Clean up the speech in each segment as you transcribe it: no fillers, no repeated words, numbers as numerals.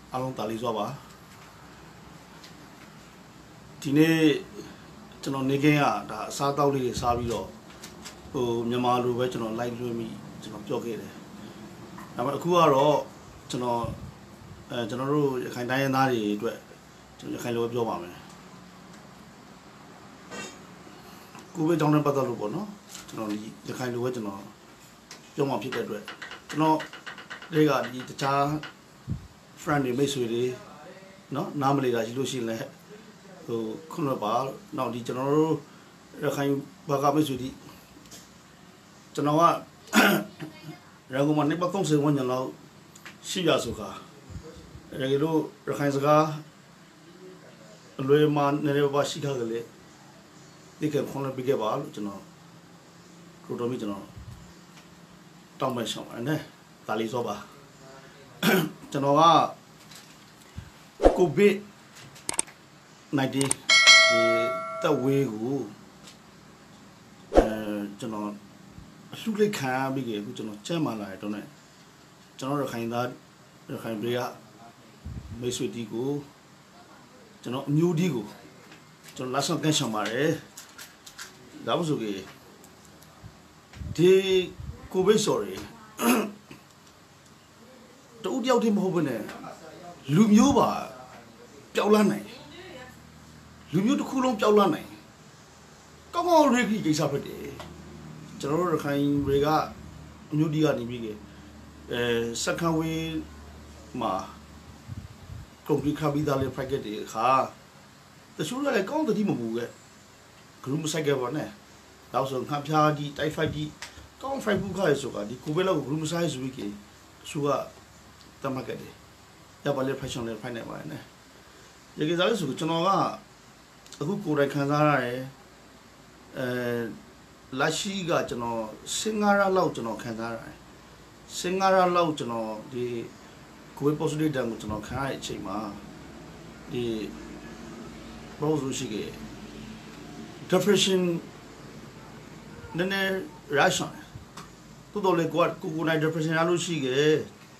알롱 달리 줘봐. 디네 저는 내게야 다 사다우리 사비로မြန်မာလိုပဲကျွန်တော်လိုက်လွှင့်ပြီးကျွန်တော်ပြောခဲ့တယ်။ဒါပေမဲ့အခုကတော့ကျွန်တော်တို့ရခိုင်တိုင်းရင်းသားတွေအတွက်ကျွန်တော်ရခိုင်လိုပဲပြောပါမယ်။ကိုဗစ်ကြောင့်လည်းပတ်သက်လို့ပေါ့နော်။ကျွန်တော်ဒီရခိုင်လိုပဲကျွန်တော်ပြောမှဖြစ်တဲ့အတွက်ကျွန်တော်တွေကဒီတခြား friend တွေမိတ်ဆွေတွေနော်နားမလည်တာရှိလို့ရှိရင်လည်းခုနကပါနောက်ဒီကျွန်တော်တို့ရခိုင်ဘာကမိတ်ဆွေဒီကျွန်တော်ကရန်ကုန်မှာနေပတ်30ဝန်းကျင်လောက်ရှိရဆိုခါတကယ်လို့ရခိုင်စကားအလွယ်မှာနည်းနည်းပါရှိခါကလေးဒီကခေါင်းနဲ့ပြခဲ့ပါလို့ကျွန်တော်တို့ကျွန်တော်တောင်းပန်ဆောင်ပါတယ်ဒါလေးဆိုပါကျွန်တော်ကကိုဗစ်-19ဒီတက်ဝေးကိုကျွန်တော်အလှလိုက်ခံပြီးကြအခုကျွန်တော်ကြမ်းမှလာရတော့ ਨੇ ကျွန်တော်ရခိုင်ပြည်ကမိတ်ဆွေတီကိုကျွန်တော်အမျိုးဒီကိုကျွန်တော်လက်ဆောင်ကန်ဆောင်ပါတယ်ဒါမှမဟုတ်ဒီကိုဗစ်ဆိုရယ်တူတယောက်တည်းမဟုတ်ဘဲနဲ့လူမျိုးပါပျောက်လာနိုင်လူမျိုးတစ်ခုလုံးပျောက်လာနိုင်ကောင်းကောင်းရိပ်ကိစ္စဖြစ်တယ်ကျွန်တော်တို့ရခိုင်တွေကအမျိုးဒီကနေပြီးစက္ကန့်ဝေးမှာကွန်ပလီခါဘီဒါလေးဖိုက်ကက်တွေခါတချို့လည်းကောင်းတတိမပူခဲ့ဂရုမစိုက်ခဲ့ပါနဲ့နောက်ဆုံးခါဖျားဒီတိုက်ဖိုက်ဒီကောင်းဖိုက်ဘူးခါရဆိုတာဒီကိုဗစ်လောက်ဂရုမစိုက်ဆိုပြီးတချို့ကတမကက်တယ်ရပါလေဖက်ရှင်လေးဖိုက်နေပါတယ်နဲ့ရေကစားလို့ဆိုကျွန်တော်ကအခုကိုယ်တိုင်ခံစားရတယ်လက်ရှိကကျွန်တော်စင်္ဂါရလောက်ကျွန်တော်ခံစားရတယ်စင်္ဂါရလောက်ကျွန်တော်ဒီကိုယ် positive တန်းကိုကျွန်တော်ခံရတဲ့အချိန်မှာဒီဘောဇူရှိက depression နည်းနည်း ration တိုးတော်လေကိုနိုင် depression ရလို့ရှိခဲ့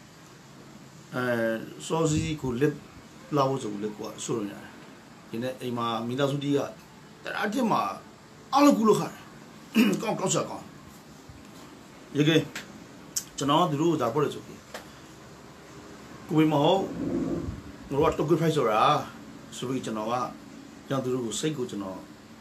စောစီကိုလက်လာဖို့ဆိုလေကွာဆိုရတယ်ဒီနေ့အိမ်မှာမိသားစုတီးကတအားတင်မှာအလုပ်ကူလို့ခါကောင်းစားကောင်းရေကကျွန်တော်တို့ဒါပေါ်ရဆိုပြီးကိုမဟုတ်ငါတို့တော့ good price ဆိုတာဆိုပြီးကျွန်တော်ကကြောင်သူတို့ကိုစိတ်ကိုကျွန်တော်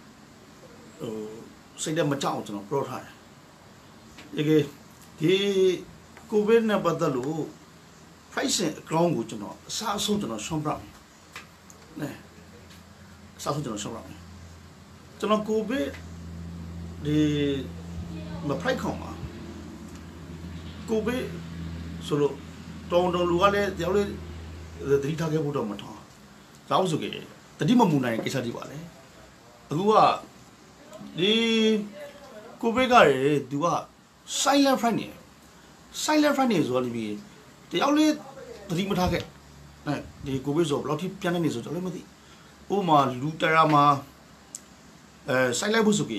စိတ်နဲ့မကြောက်ကျွန်တော်ပြောထားတယ်ရေကဒီကိုဗစ်နဲ့ပတ်သက်လို့ price အကောင်းကိုကျွန်တော်အစားအဆုံးကျွန်တော်ရှင်းပြမယ်နဲအစားအဆုံးကျွန်တော်ရှင်းပြမယ်ကျွန်တော်ကိုဗစ်ဒီမ price ခေါင်းမှာကိုဗစ်ဆိုလို့တောင်းလူကလည်းတယောက်လေးသတိထားခဲ့ဖို့တော့မထောင်း။ဒါဆိုကြတတိမမူနိုင်ကိစ္စတွေပါလေ။အခုကဒီကိုဗစ်ကလေသူက silent friend နေ silent friend နေဆိုတော့ဒီတယောက်လေးသတိမထားခဲ့။အဲဒီကိုဗစ်ဆိုဘယ်လောက်ထိပြန်နေဆိုတော့လည်းမသိ။ဥမာလူတရာမှာsilent ဖို့ဆိုကြ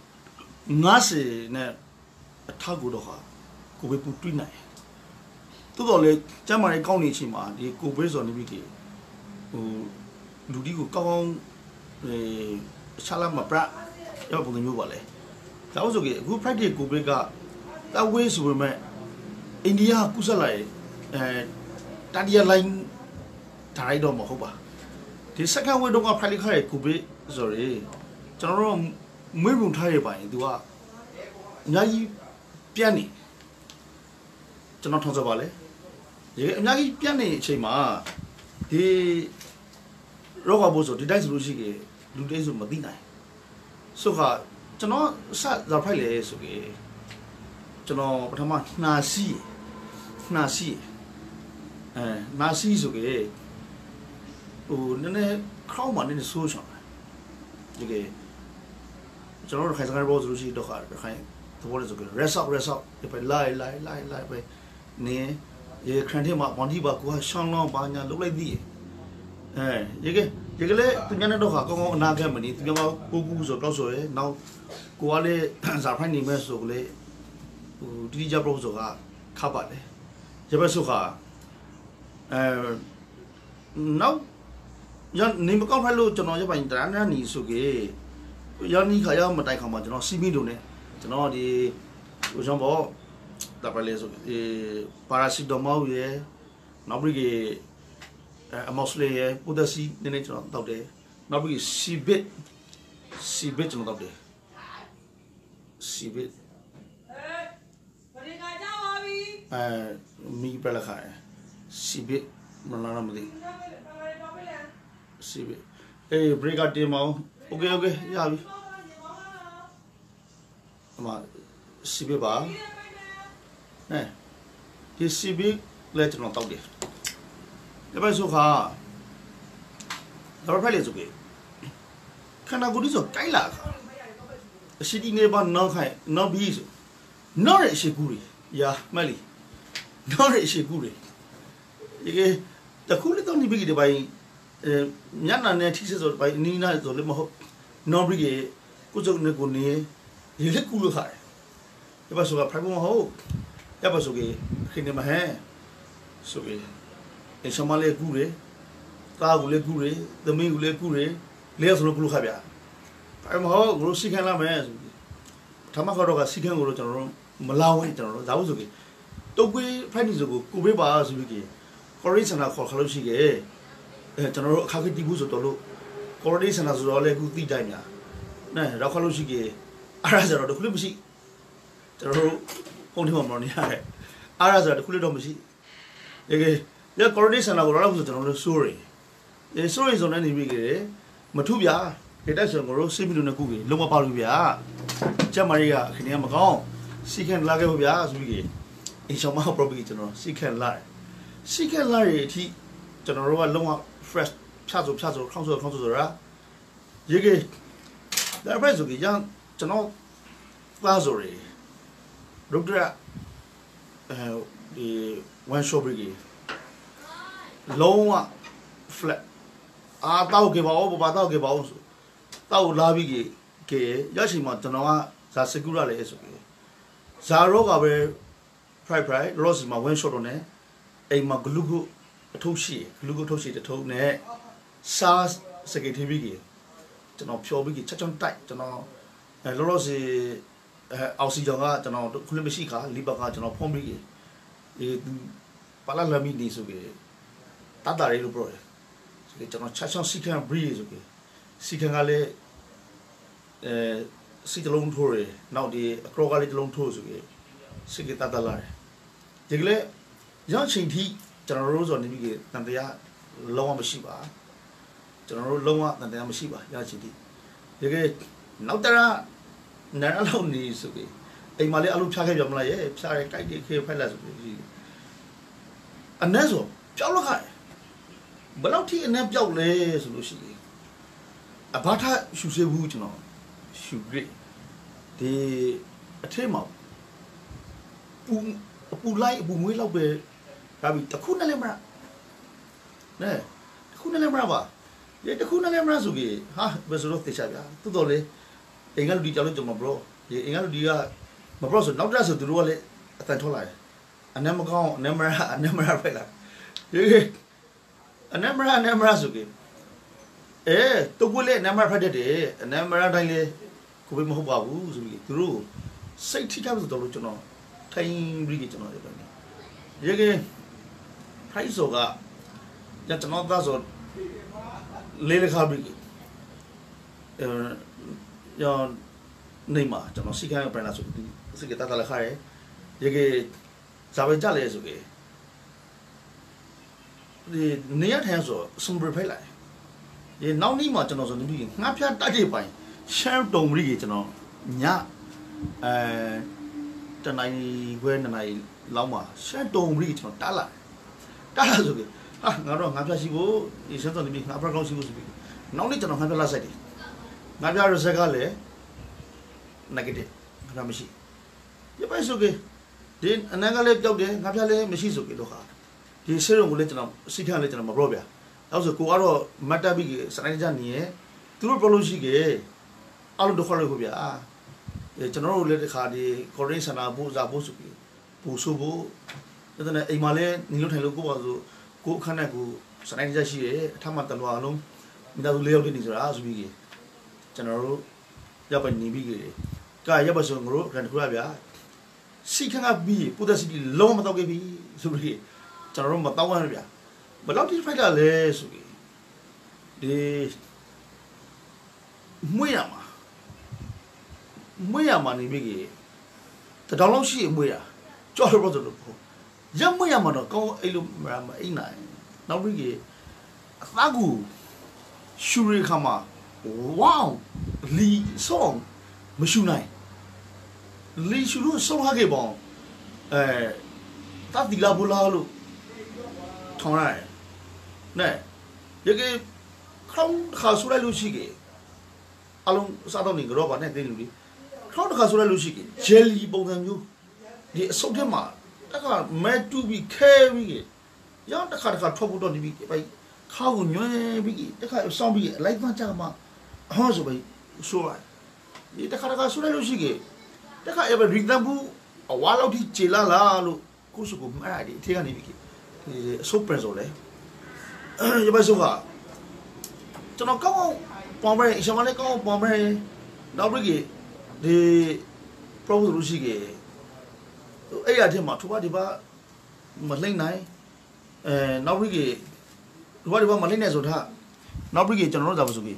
90နဲ့အထောက်ကိုတော့ဟာကိုဗစ်ပူတွိနိုင်တိုးတော်လေကျမ်းမာရေးကောင်းနေချိန်မှာဒီကိုဗစ်ဆိုနေပြီဟိုလူဒီကိုကောင်းချလာမပရရောက်ပုံမျိုးပါလေဒါဆိုကြအခု practice ကိုဗစ်ကတဝေးဆိုပေမဲ့အိန္ဒိယကုဆက်လိုက်တတိယ line ဒါရိုက်တော့မဟုတ်ပါဒီ second wave တော့ practice ခါရကိုဗစ်ဆိုရယ်ကျွန်တော်တို့မွေးပုံထားရပါရင်သူကအများကြီးပြန့်နေကျွန်တော်ထောက်စပါလေဒီအများကြီးပြန့်နေအချိန်မှာဒီရောဂါပိုးဆိုဒီတိုင်းဆိုလို့ရှိရင်လူတိုင်းဆိုမသိနိုင်ဆိုခါကျွန်တော်စဇာဖိုက်လေဆိုကြီးကျွန်တော်ပထမနှာစီနာစီဆိုကြီးဟိုနည်းနည်းခေါင်းမှနည်းနည်းဆိုးချောင်းဒီကကျွန်တော်ခိုင်စကားဘောဆိုလို့ရှိတော့ခါခိုင်သဘောလည်းဆိုကြ rest out ဒီပဲလိုက်ပဲနေရေခရန်ထဲမှာဝန်ဒီပါကိုရှောင်းလောင်းပါညာလုပ်လိုက်သည်ရေကလေးသူညနေတော့ခါကောင်းကောင်းအနာခဲ့မနေသူကပိုကူဆိုတော့ဆိုရယ်နောက်ကိုကလည်းဇာဖိုင်နေမဲ့ဆိုကလေးဟိုတီတီကြပလို့ဆိုကခပ်ပါလေရပဲဆိုခါ now yan name account hello cho nó cho bạn trả nó nỉ số cái yan đi khai ra một tài khoản mà cho nó CB đồ này cho nó đi của trong bộ tập lại số paracetamol ye nó bị cái amoxicillin potassium nên cho nó tao đấy nó bị CB cho nó tao đấy CB mi phải là khai CB mà nó làm gì CB break team mau ok ya bi mà CB ba nè cái CB lấy cho nó tao đi cái bài số khác đó phải lấy số cái khả năng của đi số cái là CB này bạn nó khai nó bị số nó lại sẽ cùi ya mali nó lại sẽ cùi cái ta cùi tao đi bị cái bài nhát là này thì sẽ rồi bài ní na rồi lấy mà nó bị cái cú chụp này của này thì lấy cùi khai cái bài số khác phải không hậu cái bài số cái khi nào mà hè số cái xong mà lấy cùi đấy ta cũng lấy cùi đấy tụi mình cũng lấy cùi đấy lấy số cùi khai bia phải không hậu rồi xí khăn làm hè thằng mà có đồ cái xí khăn rồi cho nó mà lao hay cho nó giáo rồi cái tôi quy phải đi rồi cô bé bà rồi cái có sản nào khó khăn gì cái cho nó khá cái tiêu số đó luôn có sản nào rồi lại cũng tiêu nhá này ra khó gì cái ra giờ đó cũng gì cho nó không thể mà nói này ra giờ đó cũng đâu mà gì cái có sản nào rồi cho nó sorry sorry rồi này thì cái mà thu bia cái đại sản của CB nó cũng cái lúc mà bao bia chắc mà đi à khi nào mà có xí khăn lá cái bia rồi cái xong mà probably cho nó xí khăn lá thì cho nó rồi lúc mà fresh chát rồi không rồi ra vậy cái đại phải rồi cái dạng cho nó qua rồi lúc đó thì one shop cái lâu mà flat tao cái bảo tao la bị cái giá trị mà cho nó ra secure lại rồi cái giá rồi cái về price loss mà one shot này ai mà gluco thấu xì để thấu này sa sẽ cái thứ gì cho nó phiêu bị cái chắc chắn tại cho nó loss oxygen á cho nó không bị xì cả liver á cho nó phong bị cái pala lami đi rồi cái tát đại luôn rồi cái cho nó chắc chắn xì khăn breeze rồi cái xì khăn cái này xì cho lông thôi nào thì acro cái lông thôi rồi cái xì cái tát lại cái này giá trị thì cho nó rồi này cái tận đây lâu mà xí ba cho nó lâu mà tận đây mà xí ba giá trị thì cái nào ta nãy lâu này rồi cái ai mà lấy alu pha cái làm lại pha cái gì khi phải là gì anh nói rồi cháu nó khai bữa nào thì anh em cháu lấy rồi gì à bắt ha sưu xe vui cho nó sưu great thì thế mà bu lại bu mới lâu về ra bị ta khôn lên mà nè khôn lên mà ba vậy ta khôn lên mà rồi cái ha bây giờ nó thế sao vậy tôi lấy anh ấy đi chơi cho mà bro vậy anh ấy đi mà bro rồi nấu ra rồi từ rồi lấy thành thôi lại anh em mà con anh em mà phải là vậy anh em mà rồi cái tôi quên lấy anh em mà phải để anh em mà đây lấy cô bị mất bảo vũ rồi cái từ rồi say thích cái rồi cho nó thay bị cái cho nó vậy cái phải số cả giờ cho nó ta rồi lấy khá bị giờ này mà cho nó xí cái phải là số xí cái ta là khai vậy cái sao bây giờ lấy số cái thì nếu theo số xong rồi phải lại vậy nào ní mà cho nó rồi bị ngáp phía tại đây phải share đồng đi cho nó nhá cho này quên này lâu mà share đồng đi cho nó trả lại rồi cái ngáo rồi ngáp phía xí bố thì xem tôi bị ngáp phía con xí bố nào ní cho nó ngáp phía lá sai đi ngáp phía rồi sai cái lẽ negative ngáp phía xí vậy phải số cái thì anh em cái lẽ cháu đấy ngáp phía lẽ mấy xí số cái đó cả thì sẽ rồi lấy cho nó xí khăn lấy cho nó mà rồi bây giờ cô aro mata bị cái sản xuất ra nhỉ, tôi nói bao nhiêu cái, alo đồ khoai rồi bây cho nó lấy khá đi, Korean sản nào bố ra bố số bố, cho nên ai mà lấy nhiều thay lúc cô bao giờ cô khăn này cô 사나이 자식이 탐만달로 하는 미나도 레어되니 줄 아수비기 저는 야반 니비기 가 야바성으로 그런 거야 시kan가 비 뿌다시비 너무 맞다고 비 소리 저는 맞다고 하는 거야 뭐라도 파이가 래 소리 이 뭐야마 니비기 더 달롱시 뭐야 저러버도 뭐야마는 거 일로 말마 이나 나비기 아구 슈리 카마 와우 리 송 무슈나이 리 슈루 송하게 봐 따디라 볼라로 통라이 네 여기 크라운 가수라 루시게 알롱 사도니 그러바네 되는데 크라운 가수라 루시게 젤리 봉상유 이 속에마 딱가 매투비 캐비게 야 딱가 터부도 니비 바이 카우 녀비기 딱가 싸비게 라이트 자마 하서 바이 소라 이 딱가 수라 루시게 딱가 에버 릭담부 와라우티 젤라라로 고수고 마디 태가니 비기 이 소프레소래 여바소가 저는 까고 pombre 이상하네 까고 pombre 나버기 이 프로브 루시게 에야테마 투바디바 말랭나이 나버기 투바디바 말랭네 소다 나버기 저는 잡아서기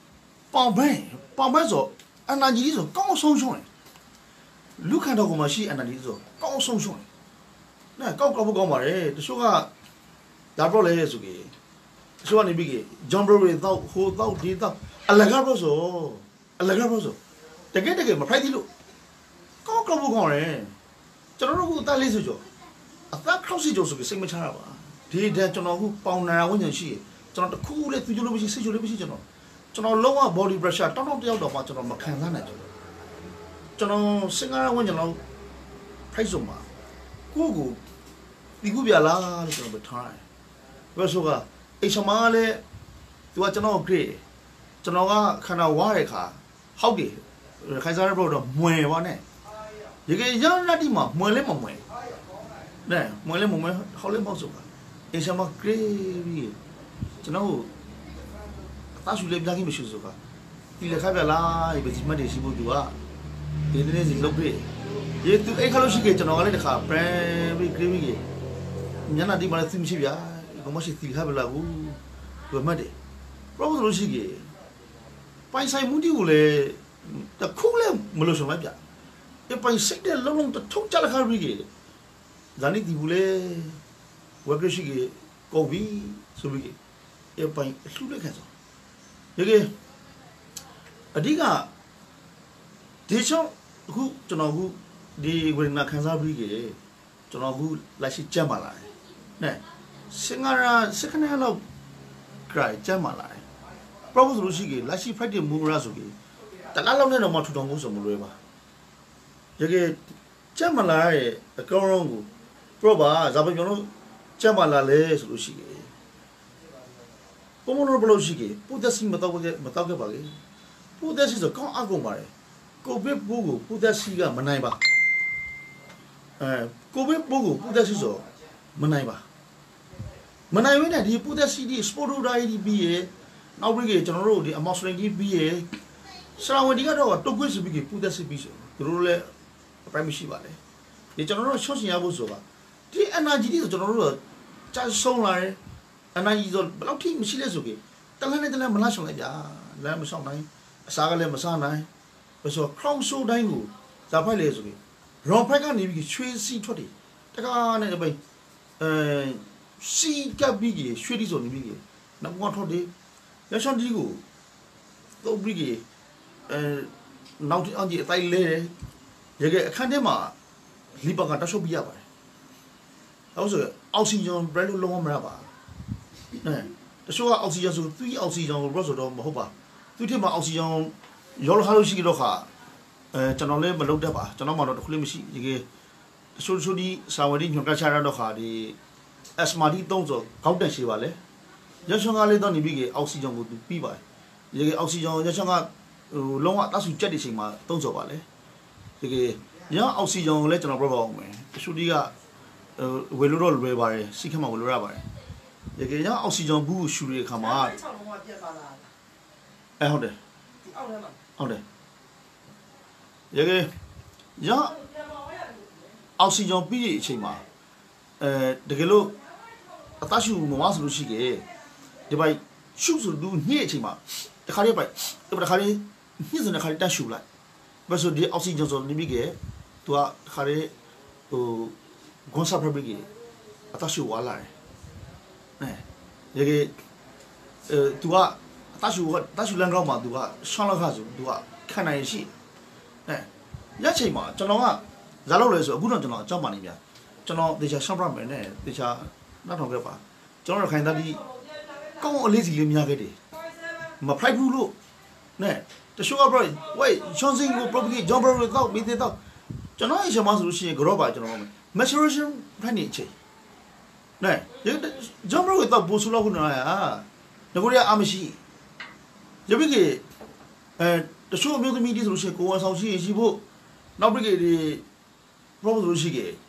pombre 아나지리서 까고 송송해 루카도 고마시 아나지리서 까고 송송해 네 까고 까고 말해 저가 나버래 소기 소원이 비기 점브로에 더 호더 디더 알라가버서 되게 뭐 파이디로 까까부 거래 저러고 딸리서죠 아까 크로스 줘서 생매 차라 봐 디데 저러고 파운나라 원년시 저러 쿠레 투줄로 비시 세줄로 비시 저러 로와 보디 브러셔 떡떡 되어도 봐 저러 막 칸사네 저러 생활 원년로 파이소 마 고고 이구비알라 저러 버타이 그래서가 이 정말에 누가 저너 그래 저너가 하나 와해가 하우디 가이사를 보러 뭐해와네 이게 연라디마 뭐래 네 뭐래 하울래 먹어가 이 정말 그래 저너 다수래 비자기 미슈서가 이래 가별라 이거 지마데 시부두가 얘들이 지록래 얘도 에칼로시게 저너가 내가 프레비 그리미게 년나디 말에 심시비야 뭐시 티가블라고 그만데 프로브 로시게 파이사이 무디고래 다 쿨레 몰로서 말이야 이 파이사이데 롱롱 톡 잘가르게 자니 디불레 와그시게 고비 소비게 이 파이 술레 가서 여기 어디가 대청 후 저나후 디 우리나 칸사비게 저나후 라시 짬말라 네 생활아 세컨헬로 그래 짬말라 프로포즈 루시기 라시 파이트 무라소기 달랄롱네는 뭐 투동 고서 몰래 봐 여기 짬말라의 어까운고 프로바 잡으면은 짬말라래 루시기 고모로 불러시기 부다시 못하게 봐게 부다시서 ကောင်း 아고 말해 고베 보고 부다시가 만나이 봐 고베 보고 부다시서 만나이 봐 만나이면 이 부다시디 스포르라이디 비에 나우리게 저노로 디 아마스랭기 비에 사람들이가 또 그것이 비게 부다시 비서 그rol래 프라이머시 봐래 이 저노로 쇼신야 보소가 디 에너지디도 저노로 짜 송라래 에너지도 블록티 미실레 소게 달라네 몰라송이야 나 무상나이 사가래 무상나이 그래서 크라우소 다이고 자파이레 소게 롬파가 니비기 쉐시 토디 다가네 바이 시가 비기 쉐리소 니비기 나뭐 토디 여천디고 또 비기 나우티 안지 타일레 여기 칸데마 리바가 다쇼비야 봐 also oxygen bread long mara ba ne so oxygen so 3 oxygen ro so do ma hob ba tu thit ma oxygen yor ha lo shi lo kha chano le ma lok dat ba chano ma do khule ma shi dige so di sawadi nyon ta cha ra do kha di asthma di 3 so gaut tan shi ba le yashon ga le do ni bi ge oxygen ko pi ba dige oxygen yashon ga long wa ta su jet di sing ma 3 so ba le dige ya oxygen le chano pro ba ong me so di gaဝေလို့တော့လွယ်ပါတယ်စိခမဝေလို့ရပါတယ် 이게 그냥 옥시전 부 슈리 가마ဟုတ်တယ်ဟုတ်တယ်이게 야 옥시전 비အချိန်မှာတကယ်လို့အသက်ရှူမမဆိုလို့ရှိခဲ့ဒီပိုက်ရှုဆိုလူညှိအချိန်မှာတခါလေးပိုက်တခါလေးညှိစနေခါလေးတက်ရှူလိုက်ဘာလို့ဒီအောက်ဆီဂျင်ဆိုနေပြီကသူကတခါလေးဟိုဂွန်ဆာဖဘရီကအသက်ရှူဝါလာတယ်ဒီသူကအသက်ရှူလမ်းကောင်းမှာသူကရှောင်းလောက်ခါဆိုသူကခံနိုင်ရှိရက်ချိန်မှာကျွန်တော်ကဇာတ်လောက်လဲဆိုအခုတော့ကျွန်တော်အကြောက်ပါနေဗျာကျွန်တော်တေချာရှောင်းပြမယ်နဲ့တေချာနောက်ထောင်ခဲ့ပါကျွန်တော်ခိုင်သားဒီကောင်းအလေးစီလေးများခဲ့တယ်မဖိုက်ဘူးလို့နဲ့တချို့ကဘရိုဝေးရှောင်းစင်းကို propagate ဂျွန်ဘရိုတော့မိသေးတော့ကျွန်တော်အရှမဆိုလို့ရှိရင်ကြောပါကျွန်တော် maturation ဖန်နေချိန်နဲ့ဂျွန်ဘရိုတော့ပို့ဆူလောက်ခုနာငကိုရအမရှိရပြီကေတချို့အမျိုးသမီးတွေဆိုလို့ရှိရင်ကိုယ်ဝန်ဆောင်ရှိဖို့နောက်ပြီကေဒီ propose လို့ရှိခဲ့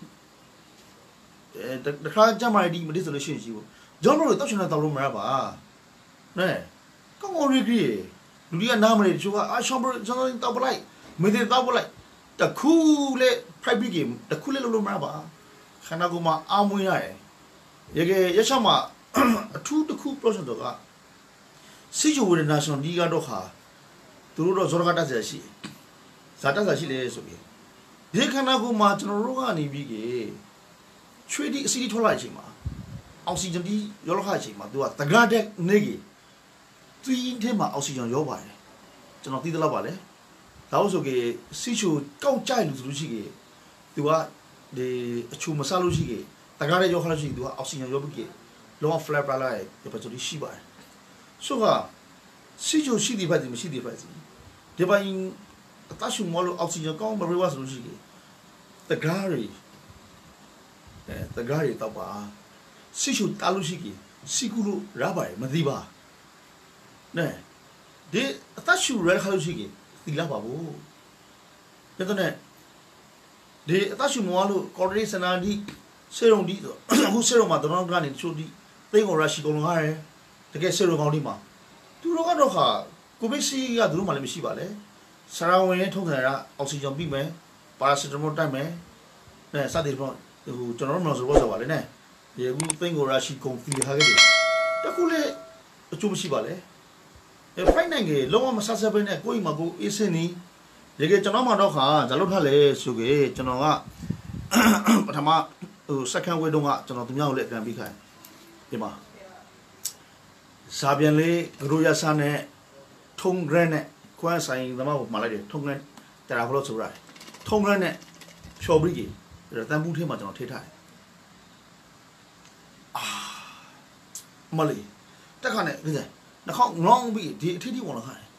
တခါကြမှာဒီမဒီဆိုလို့ရှိရင်ရှိဖို့ဂျွန်ဘရိုတောက်ချင်တော့လို့မရပါနဲ့ကောင်းကောင်းရီကြီးလူတွေကနားမလဲတချို့ကရှောင်းဘရိုကျွန်တော်တောက်ပလိုက်မင်းတွေတောက်ပလိုက်တခုလေ private game တခုလေလို့မရပါခန္ဓာကိုယ်မှာအာမွေးရတယ်ရချမှာအထူးတခု process တော့ကစီဂျိုဝေဒနာရှင်ဒီကတော့ခါသူတို့တော့ဇောရကတတ်ဆရာရှိဇာတဆရာရှိလေဆိုပြီးဒီခန္ဓာကိုယ်မှာကျွန်တော်တို့ကနေပြီးကေချွေးဒီအစီထွက်လာတဲ့အချိန်မှာအောက်ဆီဂျင်ဒီရောလခအချိန်မှာသူကတဂါတက်နေကြီးသူင်းထဲမှာအောက်ဆီဂျင်ရောပါတယ်ကျွန်တော်သိသလောက်ပါလေဒါလို့ဆိုကေစီချိုကောက်ကြိုက်လို့ဆိုလို့ရှိကေသူကဒီအချိုမစားလို့ရှိကေတဂါတက်ရောခလို့ရှိသူကအောက်ဆီဂျင်ရောပြီးကေလောက flat ပလာရဲ့ဒီပတ်စိုးရှိပါတယ်ဆိုကစီချိုရှိတဲ့ဘက်ဒီမရှိတဲ့ဘက်စီဒီပိုင်းအတရှုမလို့အောက်ဆီဂျင်ကောင်းမပြေဝဆိုလို့ရှိကေတဂါရီတော့ပါစီချိုတာလို့ရှိကေစီကူလို့ရပါတယ်မသိပါနဲ့ဒီအသက်ရှူရခါလို့ရှိကေသိလာပါဘူးဒါတော့ဒီအသက်ရှူမလို့ကော်ရီစနာဒီစေရုံဒီဆိုအခုစေရုံမှာတော့ကနေချိုဒီသိန်းကိုရရှိကုန်လာတယ်တကယ်စေရုံကောင်းဒီမှာသူတို့ကတော့ခါကိုဗစ်စီကသူတို့မှလည်းမရှိပါလေဆရာဝန်ထုံးတယ်ကအောက်ဆီဂျင်ပြီးမယ်ပါရာစီတမိုတိုက်မယ်နဲ့စသည်တော့ဟိုကျွန်တော်တို့မလို့ဆိုတော့ပါလေနဲ့ဒီအခုသိန်းကိုရရှိကုန်ပြီးထားခဲ့တယ်တခုလေအကျိုးမရှိပါလေဖိုင်နိုင်ငံလုံးဝမဆဆပဲနဲ့ကိုယ့်အိမ်မှာကိုအေးစင်းနေဒီကကျွန်တော်မှတော့ခါဇာလို့ထားလေဆိုကေကျွန်တော်ကပထမဟို second way တုန်းကကျွန်တော်သူများကိုလည်းအပြန်ပြီးခိုင်းဒီမှာဇာပြန်လေးဂရိုရဆာနဲ့ထုံဂရန်နဲ့ခွန်းဆိုင်သမားကိုမှာလိုက်တယ်ထုံဂရန်တရာဘလို့ဆိုရတယ်ထုံဂရန်နဲ့ဖြော်ပြီးကြီးတန်ပူးထဲမှာကျွန်တော်ထိထားတယ်မလေးတက်ခါနဲ့ဒီကနှာခေါင်းငေါင်းပြီးဒီအထီးထီးဝင်လာခိုင်း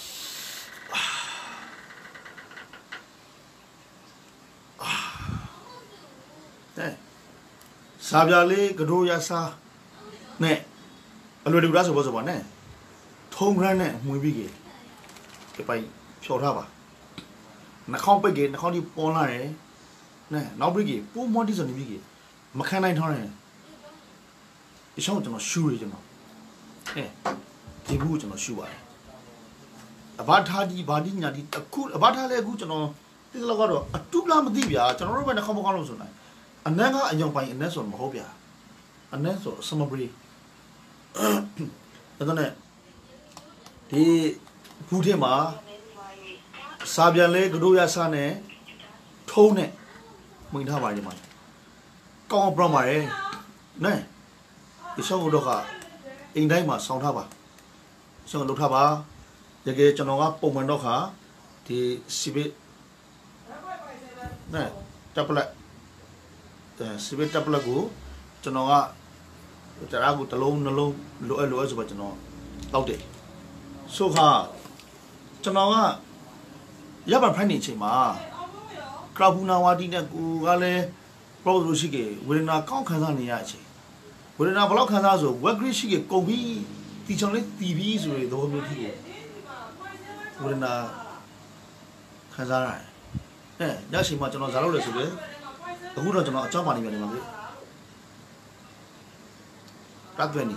စာပြလေးကဒိုရစာနဲ့အလွယ်တကူလားဆိုဘောဆိုပါနဲ့ထုံဂရန်နဲ့မှွေပြီးကြီးဒီပိုင်ဖြော်ထားပါနှာခေါင်းပိတ်ကြီးနှာခေါင်းဒီပေါ်လာတယ်နဲ့နောက်ပြီးကြီးပိုးမွန်တီဆိုနေပြီးကြီးမခံနိုင်ထားတယ်အရှောင်းကျွန်တော်ရှူရကျွန်တော်ဒီဘူးကျွန်တော်ရှူပါတယ်အဘထားဒီဘာဒီညာဒီတခုအဘထားလဲအခုကျွန်တော်ဒီလောက်ကတော့အတူလားမသိဗျာကျွန်တော်တို့ပဲနှာခေါင်းမကောင်းလို့ဆိုနိုင်အနက်ကအယောင်ပိုင်အနက်ဆိုမဟုတ်ဗျာအနက်ဆိုစမဘရီဒါနဲ့ဒီဘူးထဲမှာစာပြန်လဲကဒိုရဆာနဲ့ထုံးနဲ့မှင်ထားပါဒီမှာကောင်းပြောင်းပါတယ်နဲ့ဒီဆောင်တော့ကအိမ်တိုင်းမှာဆောင်းထားပါဆောင်းလုပ်ထားပါတကယ်ကျွန်တော်ကပုံမှန်တော့ခါဒီစီဘစ်နဲ့တပ်လက်စီဘစ်တပ်လက်ကိုကျွန်တော်ကတရားကိုတစ်လုံးနှလုံးလိုဆိုပါကျွန်တော်တောက်တယ်ဆိုခါကျွန်တော်ကရပါဖိုင်နေချိန်မှာကရာဘူနာဝါဒီနဲ့ကိုကလည်းပရိုဆိုရှိကေဝေဒနာကောင်းခံစားနေရအချိန်ဝေဒနာဘလောက်ခံစားဆိုဝက်ဂရစ်ရှိကေကုန်ပြီးတီချောင်းလေးတီးပြီးဆိုရတော့မျိုးဖြစ်ဝေဒနာခံစားရတယ်ညချိန်မှာကျွန်တော်ဇာတ်လို့လေဆိုလေအခုတော့ကျွန်တော်အကြောင်းပါနေပြန်နေမှာပြီ Katweni.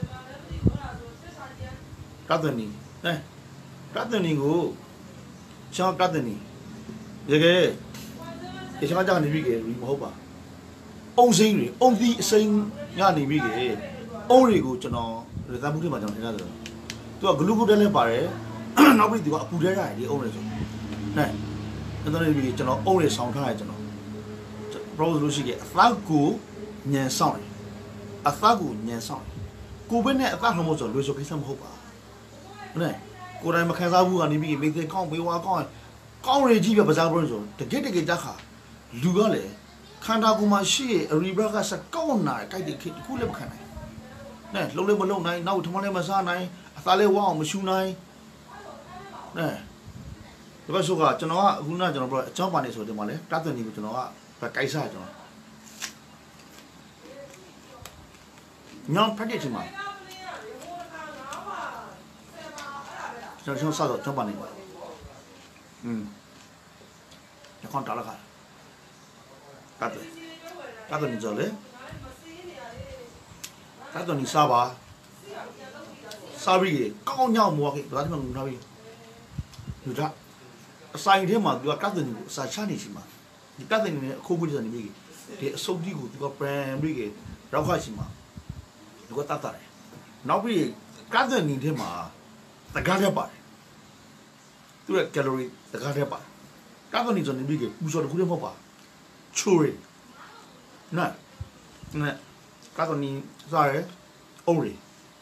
Katweni. Katweni go. Chang Katweni. Yage. Isang aja ni bige riboba. Ong sing di sing nga ni bige. Ong ri go chano rita bukti ma chano thena da. Tu a glue de le pare. Naw bi tu a pu de ra di ong re so. Ne. Chano ni bige chano ong re saung tha ya chano. Pro lu shi ge a ko nyan saung. A ko nyan saung. Ko be ne a ta hlo mo so lu so kai sa mo ba. Ne. Ko dai ma khan sa bu ga ni bige me te kaung be wa kaung. Kaung re ji be ba sa pro so. De ge ta kha. Lu ga le khanda ko ma shi a riba ka sa kaung na kai de khit ku le ba khan nai. Ne, long le ma long nai, naw thmon le ma sa nai, a tha le wa aw ma shu nai. Ne. Da ba so ka chano kaအခုနကျွန်တော်ပြောအကြောင်းပါနေဆိုဒီမှာလေတတ်သွင်းနေကိုကျွန်တော်ကကိုက်စားကျွန်တော်ညောင်းဖတ်တဲ့ချိန်မှာကျွန်တော်စတော့အကြောင်းပါနေပါညခွန်တားလာခါတတ်သွင်းနေကြလေတတ်သွင်းနေစားပါစားပြီးကောင်းညောင်းမော်ကေဒါတိမငူထားပြီးလူသားအဆိုင်ထဲမှာသူကတတ်သွင်းနေကိုအစာချနေရှိမှာဒီတတ်သွင်းနေအခုဘူးစနေပြီဒီအစုပ်ကြီးကိုသူကပရန်ပြီးကေရောက်ခရှိမှာသူကတတ်တယ်နောက်ပြီးတတ်သွင်းနေထဲမှာတကားရပါတယ်သူရဲ့ကယ်လိုရီတကားရပါတတ်သွင်းနေစနေပြီကေပူစော်တခုတည်းမဟုတ်ပါချိုးရနော်တတ်သွင်းနေစားရအုံးရ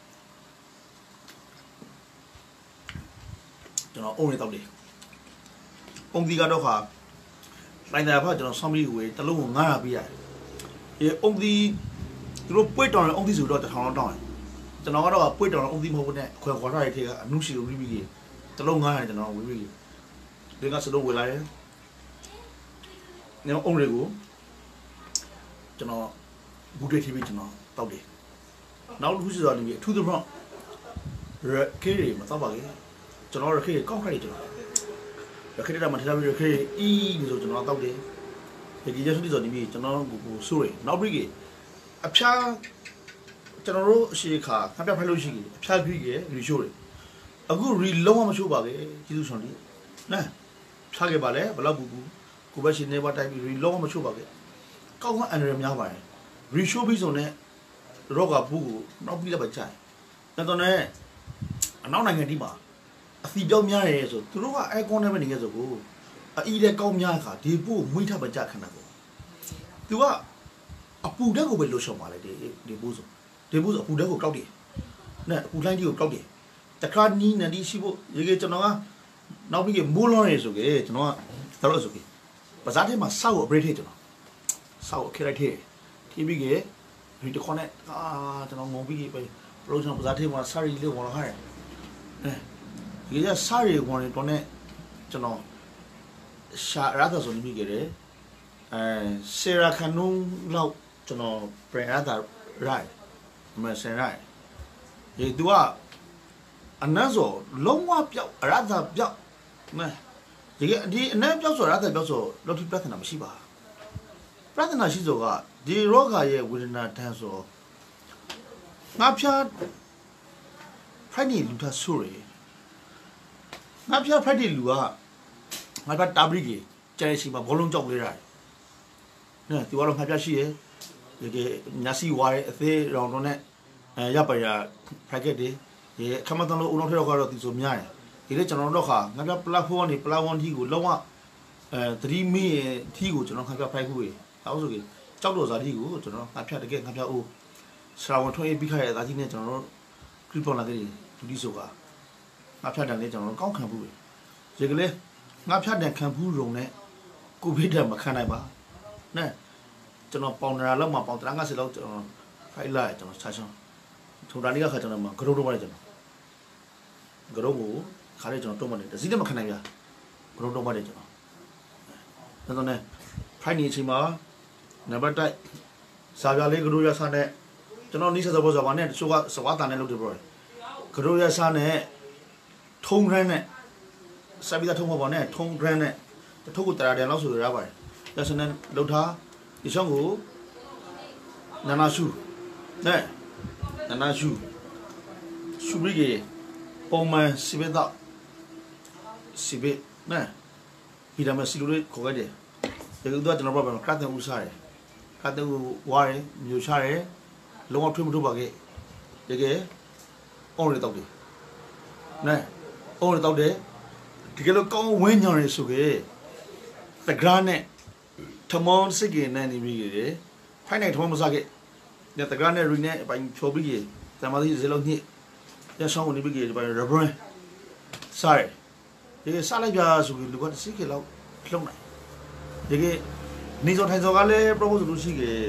ကျွန်တော်အုံးရတောက်တယ်ပုံဒီကတော့ခါတိုင်းတာဖတ်ကျွန်တော်ဆောင်းပြီးဝေးတလုံးကို900ပေးရတယ်။အုံဒီသူတို့ပွေ့တောင်အုံဒီဆိုတော့1000လောက်တောင်းတယ်။ကျွန်တော်ကတော့ပွေ့တောင်အုံဒီမဟုတ်ဘူးနဲ့ခွဲခွာထားရတဲ့ကအနုရှိလိုပြီးပြီးတလုံး900ကျွန်တော်ဝေးပြီးဒီကစလုံးဝေးလာတယ်။ညအုံတွေကိုကျွန်တော်ဘူးတွေထိပြီးကျွန်တော်တောက်တယ်။နောက်တစ်ခုဆိုတော့ဒီအထူးသဖြင့်ရခေးတွေမတောက်ပါဘူး။ကျွန်တော်ရခေးကောက်ခိုက်တယ်ကျွန်တော်ရခေတ္တမှာထထားပြီးရခေအီးလို့ဆိုကျွန်တော်တောက်တယ်ဒီကျဆုတိဆိုဒီကျွန်တော်ကိုဆိုးရနောက်ပြီးအဖျားကျွန်တော်တို့အရှိခါခပ်ပြဖိုက်လို့ရှိကြီးအဖျားပြီးရီရှိုးတယ်အခုရီလုံးဝမရှိုးပါပဲကျေးဇူးဆောင်ဒီနဲဖျားခဲ့ပါလေဘလောက်ဘူးကိုပဲရှင်နေပါတိုင်းပြီးရီလုံးဝမရှိုးပါပဲကောင်းကအန်ရများပါတယ်ရီရှိုးပြီးဆိုတော့ရောဂါဘူးကိုနောက်ပြီးလည်းပဲကြိုင်တော်နဲ့အနောက်နိုင်ငံဒီမှာအစီပြောင်းများရဲဆိုသူတို့ကအဲကွန်နဲ့ပဲနေခဲ့ဆိုကိုအီးတဲ့ကောင်းများခါဒီပို့မွေးထပ်ပါကြခဏကိုသူကအပူတက်ကိုပဲလှုပ်ရှောင်ပါလေဒီပို့ဆိုအပူတက်ကိုကောက်တယ်နဲ့အပူလိုင်းကြီးကိုကောက်တယ်တခါနီးနဒီရှိဖို့ရေကကျွန်တော်ကနောက်ပြီးမိုးလွန်ရဲဆိုကေကျွန်တော်ကတော့ဆိုကေပဇာတ်ထဲမှာစောက်အပရိတ်ထဲကျွန်တော်စောက်ခဲလိုက်ထဲထိပြီးကေဒီတခွန်နဲ့ကျွန်တော်ငုံပြီးပဲပရိုဂျန်ပဇာတ်ထဲမှာစာရီလေးဝင်လာခဲ့ဒီကစားရီဝင်တော့နဲ့ကျွန်တော်ရှာရတာဆိုနေပြီကြတယ်ဆေရာခနုံလောက်ကျွန်တော်ပြန်ရတာရိုက်မစင်ရိုက်ဒီသူကအနတ်ဆိုလုံးဝပြောက်ရတာပြောက်နဲဒီအနတ်ပြောက်ဆိုရတာပြောက်ဆိုလောတိပြဿနာမရှိပါပြဿနာရှိဆိုကဒီရောဂါရဲ့ဝေဒနာတန်းဆိုငါဖျားဖိုက်နေလူသားဆိုရငါဖျားဖိုက်တဲ့လူကငါဖျားတာဘရီကြီးကျဲစီမှာဘောလုံးကြောက်လေးရတယ်နော်ဒီကတော့ငါဖျားရှိရဲ့ဒီညာစီဝါရဲ့အသေးရောင်တော့နဲ့ရပါရဖိုက်ကက်တွေဒီခမတန်လို့ဦးလုံးထဲတော့ဒီဆိုများတယ်ဒီလေကျွန်တော်တို့ခါငါဖျားပလက်ဖောင်းနေပလက်ဝန်ထီကိုလုံးဝ3မီထီကိုကျွန်တော်ငါဖျားဖိုက်ခုရေအောက်ဆိုကြီးကြောက်တော်စားထီကိုကျွန်တော်ငါဖျားတကယ်ငါဖျားအိုးစရာဝန်ထွန်းပြီးခါရဲ့ဒါကြီးနဲ့ကျွန်တော်တို့ခရစ်ပေါ်လာတဲ့ဒူဒီဆိုကငါဖျားတယ်လေကျွန်တော်ကောက်ခံဘူးရေကလေးငါဖျားတယ်ခံဘူးရုံနဲ့ကိုဗစ်တယ်မခံနိုင်ပါနဲ့ကျွန်တော်ပေါင်နာလောက်မှပေါင်350လောက်ကျွန်တော်ဖိုက်လိုက်ကျွန်တော်ဆက်ဆောင်ထုံတာလေးကခါကျွန်တော်မှာဂရုတော့ပါတယ်ကျွန်တော်ဂရုကိုခါလေးကျွန်တော်တုံးမနေတစည်းလည်းမခံနိုင်ဗျာဂရုတော့ပါတယ်ကျွန်တော်နဲ့ဖိုက်နေချိန်မှာနံပါတ်တိုက်စာပြလေးဂရုရဆန်းနဲ့ကျွန်တော်နီးစပ်ဘောဇာပါနဲ့တချို့ကစဝါတာနဲ့လုပ်တယ်ပြောတယ်ဂရုရဆန်းနဲ့ထုံခန်းနဲ့စာပြထုံးဘောနဲ့ထုံခန်းနဲ့ထုပ်ကိုတရာတယ်လောက်ဆိုရပါတယ်ဒါဆိုရင်လှုပ်ထားဒီဆောင်ကိုနာနာရှူနဲ့ 나나 슈브리게 뽕만 시베다 시베 네 이러면 시루를 거가야 돼 여기도 저는 봐봐 카드 우사해 카드 와래 묘샤해 롱어 트림도 봐게 이게 오늘 또 네 오늘 또 돼 그게로 ကောင်းဝင်းညော်နေဆိုကေတဂရနဲ့ထမောင်းစစ်ကေနဲ့နေပြီးကေဖိုင်နိုင်ထမောင်းမစားကေညတဂရနဲ့ရီနဲ့ပိုင်ဖြောပြီးကေတမသီးစလုံးညစ်ရဆောင်နေပြီးကေပိုင်ရဘရန်စားတယ်ဒီစားလိုက်ပြဆိုကေလူကတစ်စီကေလောက်လုံးနိုင်ဒီကေနေစောထိုင်စောကလည်း propose လုပ်ရှိကေ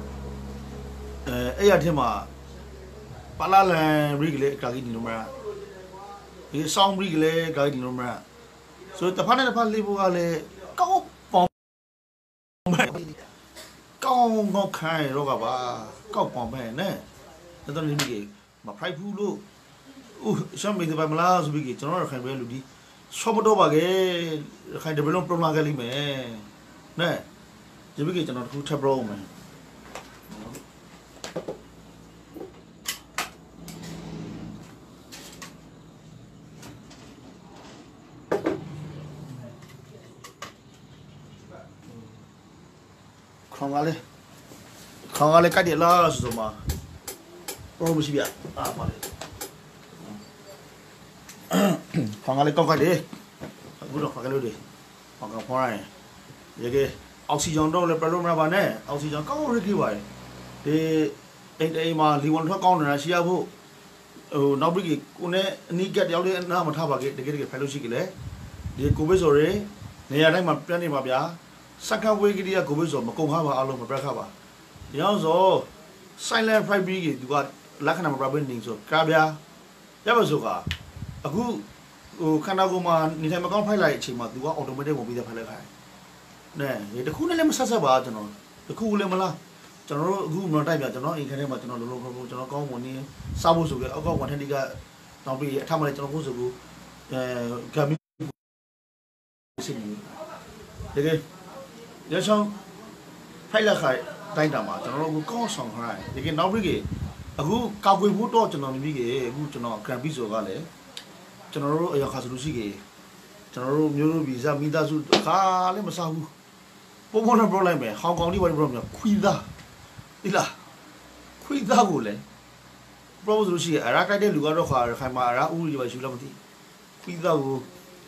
အဲ့ရထင်မှာပါလာလန်ရီကလေးအကာကြီးဒီလိုမှာဒီဆောင်းရီကလေးကာကြီးဒီလိုမှာဆိုတဖက်နဲ့တဖက်လေးဖို့ကလည်းကောင်းပေါင်းကောင်းကောင်းခိုင်းတော့ကပါကောက်ပေါင်းပဲနဲ့တော်တော်လေးကြီးမဖိုက်ဘူးလို့ရှမ်းမေးတယ်ပါမလားဆိုပြီးကျွန်တော်ခိုင်ပဲလူဒီဆော့မတော့ပါကေခိုင်တယ်ဘယ်လို problem ကလေးမယ်နဲ့ဒီပြီးကျွန်တော်တခုထပ်ပြောမယ်ခေါင်းကလေးကတ်တယ်လားဆိုတော့မှာတော့မရှိပြပါလေခေါင်းကလေးကောက်ကတ်တယ်အခုတော့ခေါင်းကလေးတွေခေါင်းကဖောင်းရတယ်ရေကအောက်ဆီဂျင်တော့လည်းပလို့မရပါနဲ့အောက်ဆီဂျင်ကောင်းရခဲ့ပါတယ်ဒီအိမ်မှာလီဝန်ထွက်ကောင်းနေတာရှိရဖို့နောက်ပြီးကိုနဲ့အနီးကတ်တယောက်လေးအနားမထားပါခဲ့တကယ်ဖိုင်လို့ရှိကြလေဒီကိုဗစ်ဆိုရနေရာတိုင်းမှာပြတ်နေပါဗျာစက္ကန့်ဝေးကလေးကကိုဗစ်ဆိုမကုန်ခါပါအားလုံးမပြတ်ခါပါဒီအောင်ဆို silent fight ပြီးသူကလက္ခဏာမပြဘဲနေဆိုကာဗျာရပါဆိုကအခုခန္ဓာကိုယ်မှာနေထိုင်မကောင်းဖိုက်လိုက်အချိန်မှာသူက automatic ဝင်ပြီးတဲ့ဖိုက်လိုက်ခိုင်းနဲတခုနဲ့လည်းမဆက်ဆက်ပါကျွန်တော်တခုလည်းမလားကျွန်တော်တို့အခုမတိုက်ပြကျွန်တော်အိမ်ခန်းထဲမှာကျွန်တော်လုံးလုံးကျွန်တော်ကောင်းဝင်နေစားဖို့ဆိုကြအောက်ကဝန်ထမ်းတွေကတောင်းပြီးအထမလည်းကျွန်တော်ဖို့ဆိုကူဂမ်မီစီတကယ်ရဆောင်ဖိုက်လက်ခိုင်တိုင်းတာမှာကျွန်တော်တို့ကောင်းဆောင်ခိုင်းတကယ်နောက်ပြီးအခုကောက်ွေဖို့တော့ကျွန်တော်နေပြီးအခုကျွန်တော်ဂရန်ပီဆိုကလည်းကျွန်တော်တို့အရာခါဆိုလို့ရှိကေကျွန်တော်တို့မျိုးတို့ဗီဇမိသားစုခါလည်းမစားဘူးပုံပေါ်နဲ့ problem ပဲဟောင်ကောင်လေးဘာ problem ခွီသားဒီလားခွီသားကိုလည်း propose လို့ရှိရအရာကြိုက်တဲ့လူကတော့ခါခိုင်မှာအရာဥကြီးပါရှိလို့မသိခွီသားကို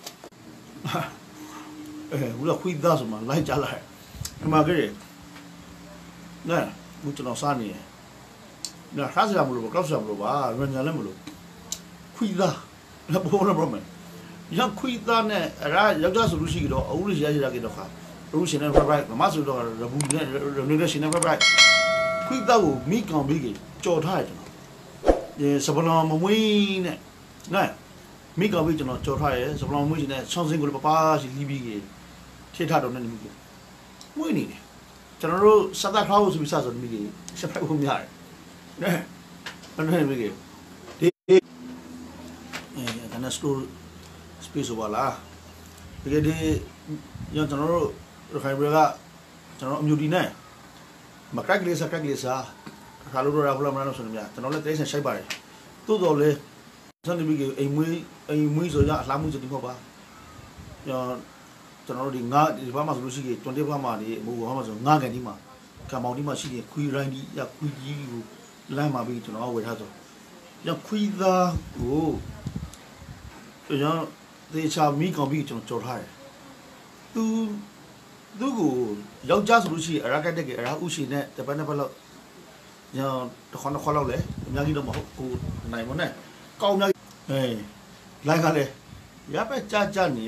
ဘူးလားခွီသားဆိုမှလိုက်ကြလာဒီမှာကြည့်နဲဘူးကျွန်တော်စားနေတယ်နာခါစရာမလို့ကောက်စရာမလို့ပါရန်ညာလည်းမလို့ခွီသားလည်းပုံပေါ်နဲ့ problem ရခွီသားနဲ့အရာယောက်ျားဆိုလို့ရှိကြတော့အဦးလေးရရကြတော့ခါရုပ်ရှင်နဲ့ favorite မမဆိုတော့ရဘူးနဲ့ရရှင်နဲ့ favorite ခွီသားကိုမိကောင်ပြီးကြော်ထားတယ်ကျွန်တော်ဒီစပလောင်မမွေးနဲ့နဲမိကောင်ပြီးကျွန်တော်ကြော်ထားရဲစပလောင်မွေးရှင်နဲ့ဆောင်းစင်းကိုပပရှိလီးပြီးထိထားတော့နဲ့မိကိုမွေးနေတယ်ကျွန်တော်တို့စသခါဖို့ဆိုပြီးစဆိုမိကြီးဆက်ဖိုက်ဖို့များတယ်နဲအဲ့မိကြီးဒီဒါနဲ့ store space ဘာလားတကယ်ဒီကျွန်တော်တို့ခိုင်ဘရကကျွန်တော်အမျိုးဒီနဲ့မကက်ကလေးစားခါလို့ရဖလာမလို့ဆိုနေမြကျွန်တော်လည်းတိတ်ဆန်ရှိုက်ပါတယ်တိုးတော်လဲစနေပြီးအိမ်မွေးဆိုရအလှမှုစတိဖို့ပါကျွန်တော်တို့ဒီငါဒီဘာမှဆိုလို့ရှိရင်20ဘာမှဒီမဟုတ်ဘာမှဆိုငါကန်ဒီမှာကံမောင်ဒီမှာရှိတယ်ခွီရိုင်းဒီရခွီကြီးကိုလမ်းမှာပြီးကျွန်တော်ဝယ်ထားဆိုရခွီသားကိုကျွန်တော်တေချာမိကောင်ပြီးကျွန်တော်ကြော်ထားတယ်သူကိုယောက်ျားဆိုလို့ရှိရင်အရာကတက်ကအရာဥရှိနဲ့တပတ်နှစ်ပတ်လောက်ညတခွန်းလောက်လဲအများကြီးတော့မဟုတ်ကိုနိုင်မနဲ့ကောင်းများလိုက်ကလည်းရပဲကြနေ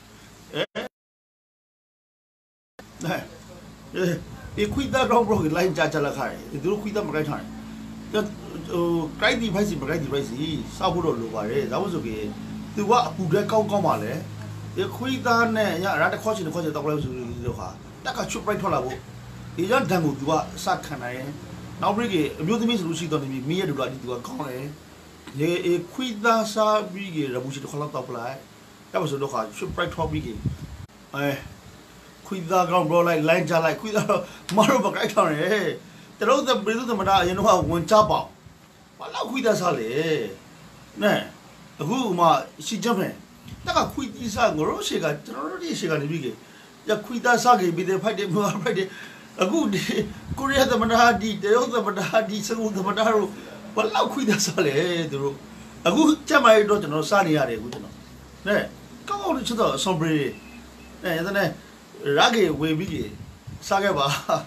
ဒီခွိသားတော့ဘရိုလိုင်းကြလာခိုင်းဒီလိုခွိသားမကိုက်ထားတယ်ကိုက်ဒီဖိုက်စီမကိုက်ဒီဖိုက်စီစောက်ဖို့တော့လိုပါတယ်ဒါမှမဟုတ်ဆိုသူကအပူတဲ့ကောင်းပါလေဒီခွိသားနဲ့ရအရာတစ်ခေါက်ချင်တော့လိုက်ဆိုလို့ခါတက်ကချွတ်ပရိုက်ထွက်လာဖို့ဒီကြောင့်ဒန်ကိုသူကစခံနိုင်ရင်နောက်ပြီးအမျိုးသမီးဆိုလို့ရှိတော့နေပြီမိရဲ့တူလာဒီသူကကောင်းတယ်ရေခွိသားစားပြီးရဘူးရှိတစ်ခေါက်လောက်တော့ပလိုက်ဒါမှဆိုတော့ခါချွတ်ပရိုက်ထွက်ပြီးခွိသားကောင်ဘရိုလိုက်လိုင်းကြလိုက်ခွိသားမတော်ပကိုက်ထောင်တယ်တရုတ်တဲ့ပြည်သူသမတာအရင်တော့ဝင်ချပေါ balak kui dah sale, ne, aku mah si jaman, tak kui tisa ngoro sega, terus dia sega ni bigi, ya kui dah sage bide pade muar pade, aku di Korea tu mana hadi, Taiwan tu mana hadi, Singapura tu mana haru, balak kui dah sale terus, aku cuma itu terus sani ada aku terus, ne, kau ni cerita sombre, ne, itu ne, ragi webi, sage bah.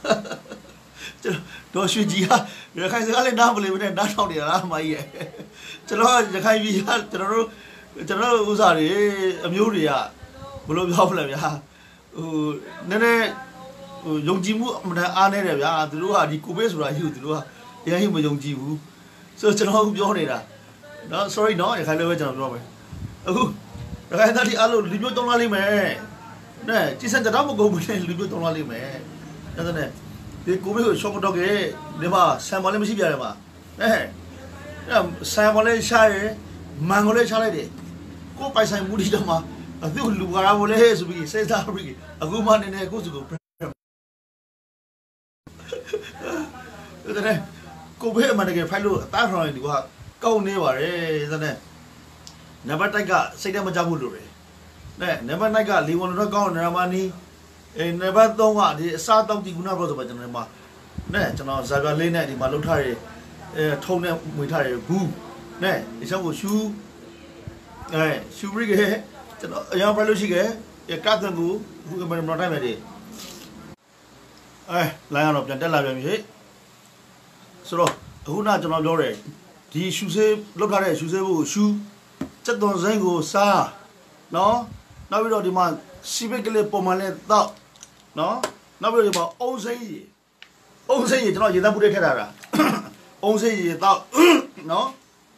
Đó suy gì ha, rồi khai ra lên nam lên bên nam sau này là mày vậy, cho nó khai vi ha, cho nó u sao đi, miêu đi à, bố lô học làm ya, nên này dùng chim mu mà anh này làm ya, từ lúc à đi Cuba rồi hiểu từ lúc à, ya hiểu mà dùng chim mu, cho nó không biết này là, đó sorry nó, khai lên bên cho nó rồi, rồi khai ra đi alo, đi vô trong lá mày, này chỉ xem cho nó một câu bên đi vô trong lá mày, cho nên 이 고백을 쇼크덕에 내가 사mol에 무시 비하래 봐. 네. 그냥 사mol에 샤에 망mol에 샤래 돼. 고 빠이사이 무리도 마. 아주 루가라 몰래 해 수비 세다 비기. 아구만네 고수고. 그다음에 고백 만약에 파일로 따라하는 이거 까우네 봐래. 그다음에 너버 타이가 세대 못 잡고 그래. 네. 너버 타이가 리원으로 까우네 마니 never don't want the South of the Guna Brother by the Nema. Ne, General Zaga Lena, the Malutari, Tone Mutari, Boo. Ne, it's a shoe, shoe rig, a young Palusiga, a captain who can be not time a day. Lion of Gentella, so who not General Lore? The shoe, look at it, shoe, Chet on Zango, Sa. No, now we don't demand. Civically permanent thought. No? Nobody about own say. Own say it, no, you don't put it at own say it thought. No?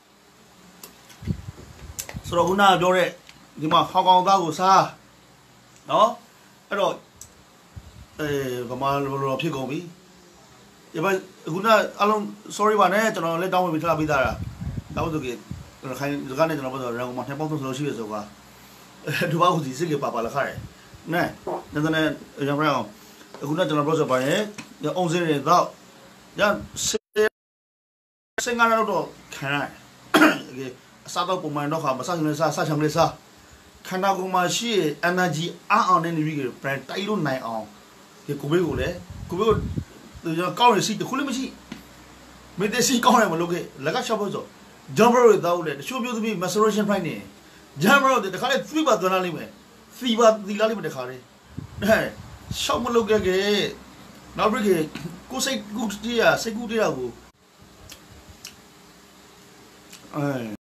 So, who now do it? The man, how long that was, no? I don't. Come on, people me. If I who not alone, sorry, one night, and let down with Labidara. That was the kind of gun in the temple to see as well. Dua uji sih papa lah kare, ne, nanti yang berang, guna jalan proses apa ni, yang ongsi ni tahu, yang sengaja tu kena, satu pemain tu kan, masa ni sah ni sah, kena aku masih energi ang ni ni brand tayu naik ang, kubur tu yang kau ni sih tu kulit masih, mereka sih kau ni malu ke, laga siapa tu, jumper tu tahu le, siapa tu bi masturbation fine ni. Jammer de khare 3 baat dona li mein 3 baat dila li mein de khare hai shop ma log ke naw bri ke ko sai gut ti ya sai gut ti ya ko